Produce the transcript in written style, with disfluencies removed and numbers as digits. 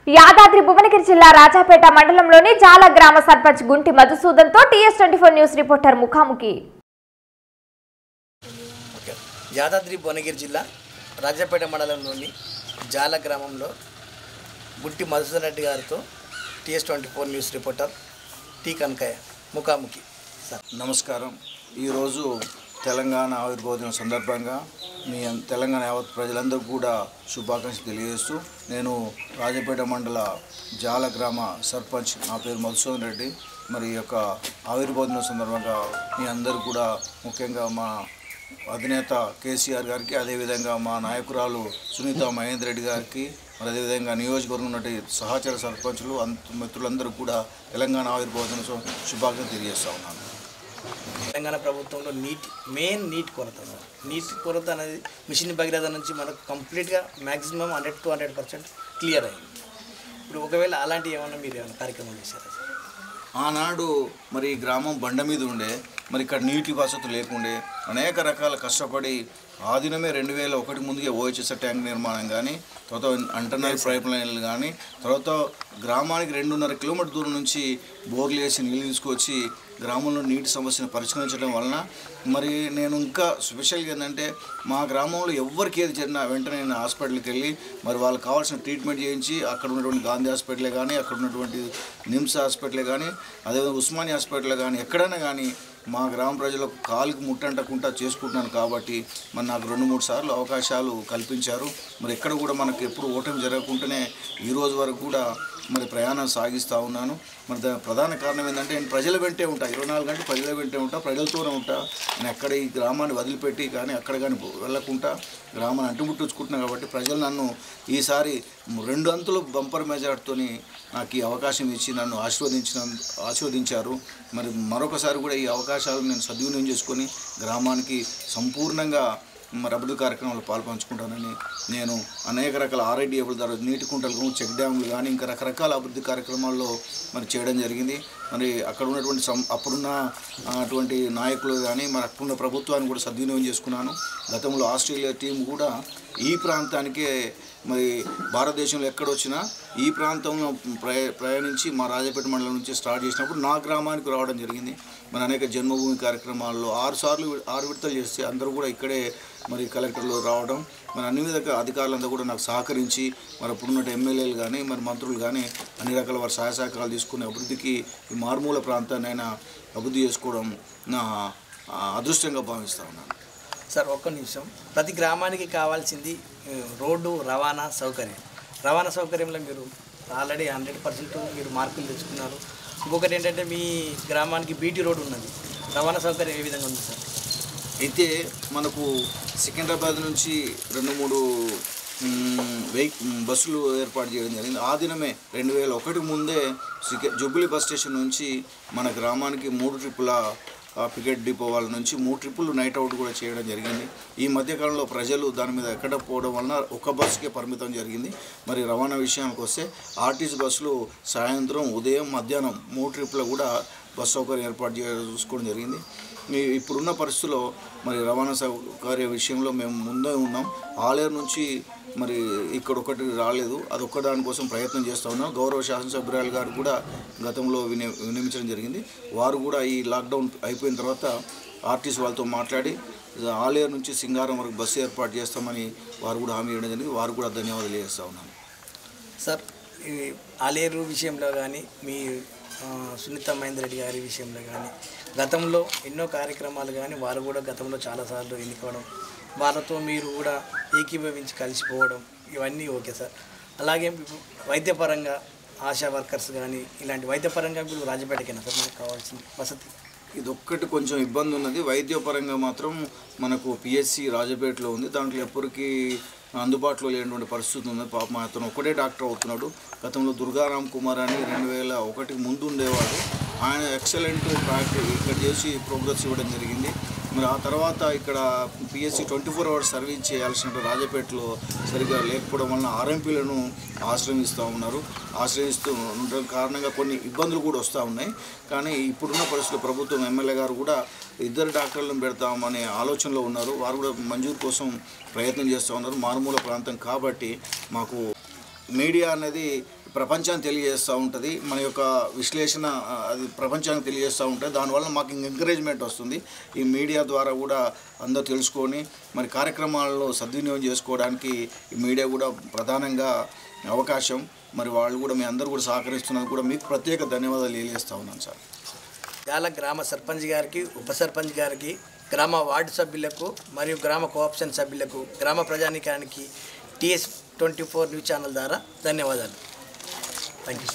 యాదాద్రి భువనగిరి జిల్లా రాజాపేట మండలంలోని జాల గ్రామ సర్పంచ్ గుంటి మధుసూదన్తో TS24 న్యూస్ రిపోర్టర్ ముఖాముఖి. యాదాద్రి భువనగిరి జిల్లా రాజాపేట మండలంలోని జాల గ్రామంలో గుంటి మధుసూదన్ రెడ్డి గారితో TS24 news reporter tea Kanakaiah ముఖాముఖి. నమస్కారం. ఈరోజు తెలంగాణ ఆవిర్భావం సందర్భంగా మీ తెలంగాణ యావత్ ప్రజలందరూ కూడా శుభాకాంక్షలు తెలియజేస్తూ నేను రాజాపేట మండల జాల గ్రామ సర్పంచ్, నా పేరు మధుసూదన్ రెడ్డి. మరి ఈ యొక్క ఆవిర్భావం సందర్భంగా మీ అందరూ కూడా ముఖ్యంగా మా అధినేత కేసీఆర్ గారికి, అదేవిధంగా మా నాయకురాలు సునీత మహేందర్ రెడ్డి గారికి, మరి అదేవిధంగా నియోజకవర్గం ఉన్నటి సహచర సర్పంచులు మిత్రులందరూ కూడా తెలంగాణ ఆవిర్భావం శుభాకాంక్షలు తెలియజేస్తూ ఉన్నాను. తెలంగాణ ప్రభుత్వంలో నీటి కొరత అనేది మిషన్ భగీరథ నుంచి మనకు కంప్లీట్గా మ్యాక్సిమం 100 to 100% క్లియర్ అయింది. ఇప్పుడు ఒకవేళ అలాంటి ఏమన్నా మీరు ఏమైనా కార్యక్రమం చేశారా? ఆనాడు మరి గ్రామం బండ మీద ఉండే, మరి ఇక్కడ నీటి వసతులు లేకుండే అనేక రకాల కష్టపడి ఆ దినమే 2001 ముందుగా OHS ట్యాంక్ నిర్మాణం కానీ, తర్వాత అంటర్నల్ పైప్ లైన్లు కానీ, తర్వాత గ్రామానికి 2.5 కిలోమీటర్ దూరం నుంచి బోర్లు వేసి నీళ్ళు తీసుకొచ్చి గ్రామంలో నీటి సమస్యను పరిష్కరించడం వలన మరి నేను ఇంకా స్పెషల్గా ఏంటంటే మా గ్రామంలో ఎవరికి ఏది జరిగినా వెంటనే నేను హాస్పిటల్కి వెళ్ళి మరి వాళ్ళకి కావాల్సిన ట్రీట్మెంట్ చేయించి అక్కడ ఉన్నటువంటి గాంధీ హాస్పిటలే కానీ, అక్కడ ఉన్నటువంటి నిమ్స్ హాస్పిటలే కానీ, అదేవిధంగా ఉస్మానియా హాస్పిటల్ కానీ ఎక్కడైనా కానీ మా గ్రామ ప్రజలకు కాలుకి ముట్టంటకుండా చేసుకుంటున్నాను. కాబట్టి మరి నాకు 2-3 సార్లు అవకాశాలు కల్పించారు. మరి ఎక్కడ కూడా మనకు ఎప్పుడు ఓటమి జరగకుండానే ఈరోజు వరకు కూడా మరి ప్రయాణం సాగిస్తూ ఉన్నాను. మరి ప్రధాన కారణం ఏంటంటే నేను ప్రజల వెంటే ఉంటా, 24 గంటలు ప్రజల వెంటే ఉంటా, ప్రజలతోనే ఉంటా. నేను ఎక్కడ ఈ గ్రామాన్ని వదిలిపెట్టి కానీ అక్కడ కానీ వెళ్ళకుండా గ్రామాన్ని అంటుముట్టించుకుంటున్నాను. కాబట్టి ప్రజలు నన్ను ఈసారి 2 అంతుల బంపర్ మెజార్టీతో నాకు ఈ అవకాశం ఇచ్చి నన్ను ఆశీర్వదించారు. మరి మరొకసారి కూడా ఈ అవకాశాలను నేను సద్వినియోగం చేసుకొని గ్రామానికి సంపూర్ణంగా మరి అభివృద్ధి కార్యక్రమాలు పాల్పంచుకుంటానని నేను అనేక రకాల RIDFల ద్వారా నీటి కుంటలు, చెక్ డ్యాములు కానీ ఇంకా రకరకాల అభివృద్ధి కార్యక్రమాల్లో మరి చేయడం జరిగింది. మరి అక్కడ ఉన్నటువంటి అప్పుడున్న అటువంటి నాయకులు కానీ మరి అప్పుడున్న ప్రభుత్వాన్ని కూడా సద్వినియోగం చేసుకున్నాను. గతంలో ఆస్ట్రేలియా టీం కూడా ఈ ప్రాంతానికే మరి భారతదేశంలో ఎక్కడొచ్చినా ఈ ప్రాంతంలో ప్రయాణించి మా రాజాపేట మండలం నుంచి స్టార్ట్ చేసినప్పుడు నా గ్రామానికి రావడం జరిగింది. మరి అనేక జన్మభూమి కార్యక్రమాల్లో 6 విడతలు చేస్తే అందరూ కూడా ఇక్కడే మరి కలెక్టర్లు రావడం, మరి అన్ని విధంగా అధికారులంతా కూడా నాకు సహకరించి మరి అప్పుడున్న ఎమ్మెల్యేలు కానీ మరి మంత్రులు కానీ అన్ని రకాల వారి సహాయ సహకారాలు తీసుకునే అభివృద్ధికి ఈ మారుమూల ప్రాంతాన్ని అయినా అభివృద్ధి చేసుకోవడం నా అదృష్టంగా భావిస్తూ ఉన్నాను. సార్, ఒక్క నిమిషం. ప్రతి గ్రామానికి కావాల్సింది రోడ్డు, రవాణా సౌకర్యంలో మీరు ఆల్రెడీ 100% మీరు మార్కులు తెచ్చుకున్నారు. ఇంకొకటి ఏంటంటే మీ గ్రామానికి BT రోడ్ ఉన్నది. రవాణా సౌకర్యం ఏ విధంగా ఉంది సార్? అయితే మనకు సికింద్రాబాద్ నుంచి 2-3 బస్సులు ఏర్పాటు చేయడం జరిగింది. ఆ దినమే 2001 ముందే జుబ్లీ బస్ స్టేషన్ నుంచి మన గ్రామానికి 3 ట్రిప్పుల పికెట్ డిపో వాళ్ళ నుంచి 3 ట్రిప్పులు నైట్ అవుట్ కూడా చేయడం జరిగింది. ఈ మధ్యకాలంలో ప్రజలు దాని మీద ఎక్కడ పోవడం వలన ఒక బస్సుకే పరిమితం జరిగింది. మరి రవాణా విషయానికి వస్తే RTC బస్సులు సాయంత్రం, ఉదయం, మధ్యాహ్నం 3 ట్రిప్పులు కూడా బస్సు సౌకర్యం ఏర్పాటు చేసుకోవడం జరిగింది. ఇప్పుడున్న పరిస్థితుల్లో మరి రవాణా సౌకర్య విషయంలో మేము ముందే ఉన్నాం. ఆలేరు నుంచి మరి ఇక్కడ ఒకటి రాలేదు, అదొక్క దానికోసం ప్రయత్నం చేస్తూ ఉన్నాం. గౌరవ శాసనసభ్యురాలు గారు కూడా గతంలో వినియోగించడం జరిగింది. వారు కూడా ఈ లాక్డౌన్ అయిపోయిన తర్వాత RTC వాళ్ళతో మాట్లాడి ఆలేరు నుంచి సింగారం వరకు బస్సు ఏర్పాటు చేస్తామని వారు కూడా హామీ ఇవ్వడం జరిగింది. వారు కూడా ధన్యవాదాలు చేస్తూ ఉన్నాను. సార్, ఈ ఆలేరు విషయంలో కానీ మీ సునీత మహేందర్ రెడ్డి గారి విషయంలో కానీ గతంలో ఎన్నో కార్యక్రమాలు కానీ వారు కూడా గతంలో చాలాసార్లు ఎన్నికవడం, వాళ్ళతో మీరు కూడా ఏకీభవించి కలిసిపోవడం ఇవన్నీ ఓకే సార్. అలాగే వైద్యపరంగా ఆశా వర్కర్స్ కానీ ఇలాంటి వైద్యపరంగా ఇప్పుడు రాజపేటకైనా సార్ మనకు కావాల్సిన వసతి ఇదొక్కటి కొంచెం ఇబ్బంది ఉన్నది. వైద్యపరంగా మాత్రం మనకు PHC రాజపేటలో ఉంది. దాంట్లో ఎప్పటికీ అందుబాటులో లేనటువంటి పరిస్థితి ఉంది. పాపం అతను ఒకటే డాక్టర్ అవుతున్నాడు. గతంలో దుర్గారాం కుమార్ అని 2001 ముందు ఉండేవాడు. ఆయన ఎక్సలెంట్ ప్రాక్టీస్ ఇక్కడ చేసి ప్రోగ్రెస్ ఇవ్వడం జరిగింది. మరి ఆ తర్వాత ఇక్కడ PHC 24 hours సర్వీస్ చేయాల్సిన రాజపేటలో సరిగ్గా లేకపోవడం వలన RMPలను ఆశ్రయిస్తూ ఉండడం కారణంగా కొన్ని ఇబ్బందులు కూడా వస్తూ ఉన్నాయి. కానీ ఇప్పుడున్న పరిస్థితుల్లో ప్రభుత్వం ఎమ్మెల్యే గారు కూడా 2 డాక్టర్లను పెడతామనే ఆలోచనలో ఉన్నారు. వారు కూడా మంజూరు కోసం ప్రయత్నం చేస్తూ ఉన్నారు. మారుమూల ప్రాంతం కాబట్టి మాకు మీడియా అనేది ప్రపంచానికి తెలియజేస్తూ ఉంటుంది, మన యొక్క విశ్లేషణ అది ప్రపంచానికి తెలియజేస్తూ ఉంటుంది. దానివల్ల మాకు ఎంకరేజ్మెంట్ వస్తుంది. ఈ మీడియా ద్వారా కూడా అందరూ తెలుసుకొని మరి కార్యక్రమాలలో సద్వినియోగం చేసుకోవడానికి ఈ మీడియా కూడా ప్రధానంగా అవకాశం. మరి వాళ్ళు కూడా మీ అందరూ కూడా సహకరిస్తున్నందుకు కూడా మీకు ప్రత్యేక ధన్యవాదాలు తెలియజేస్తూ ఉన్నాను సార్. చాలా గ్రామ సర్పంచ్ గారికి, ఉప సర్పంచ్ గారికి, గ్రామ వార్డు సభ్యులకు మరియు గ్రామ కోఆప్షన్ సభ్యులకు, గ్రామ ప్రజానీకానికి TS24 న్యూస్ ఛానల్ ద్వారా ధన్యవాదాలు. Thank you.